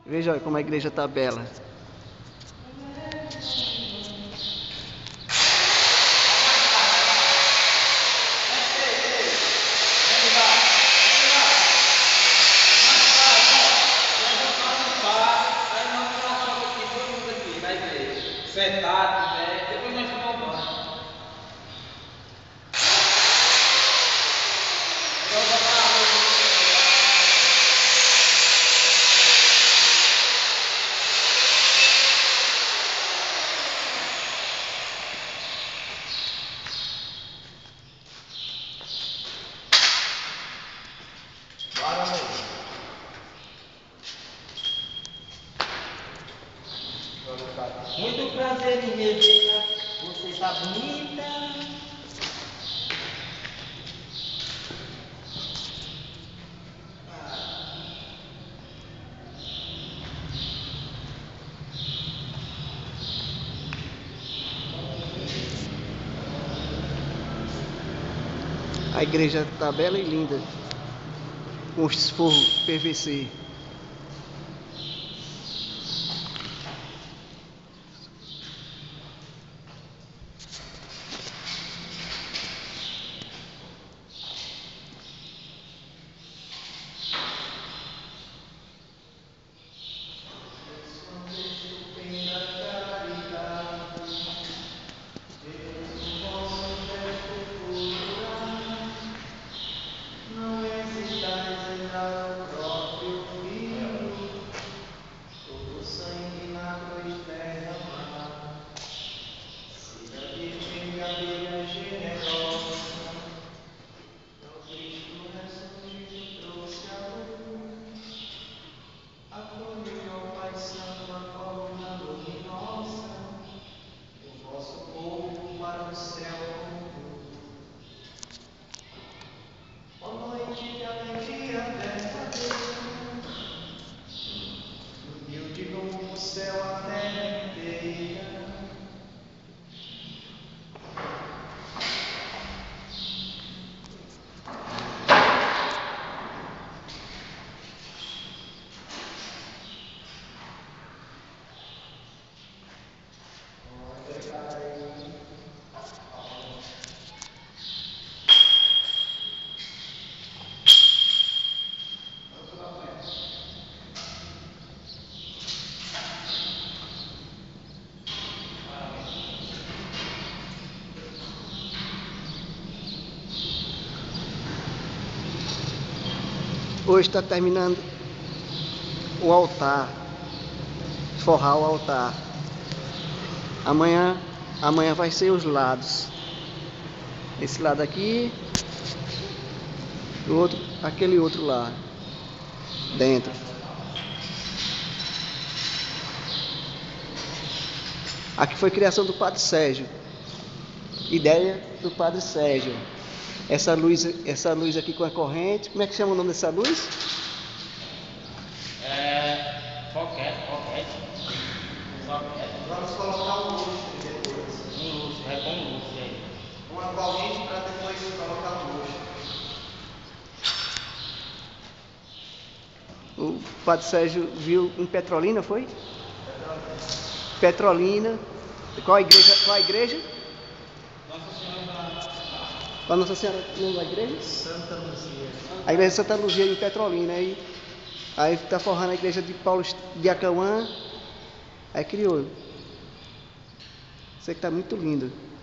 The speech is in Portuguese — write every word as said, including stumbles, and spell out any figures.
Veja como a igreja está bela. Sentado, né? Depois nós vamos ao banho. Bora, amor. Muito prazer em rever. Você está bonita. A igreja está bela e linda, com os forros P V C. Hoje está terminando o altar, forrar o altar. Amanhã, amanhã vai ser os lados. Esse lado aqui, o outro, aquele outro lá, dentro. Aqui foi criação do Padre Sérgio. Ideia do Padre Sérgio. Essa luz, essa luz aqui com a corrente, como é que chama o nome dessa luz? É. Foquete, foquete. Foquete. Vamos colocar um luxo depois. Um luxo, é com luxo aí. Uma corrente para depois colocar um luxo. O Padre Sérgio viu em Petrolina, foi? Petrolina. Qual a igreja? Qual a igreja? Nossa Senhora da... Qual a Nossa Senhora não da igreja? Santa Luzia. A igreja de Santa Luzia em Petrolina. Aí aí está forrando a igreja de Paulo de Acauã. Aí criou. Isso aqui está muito lindo.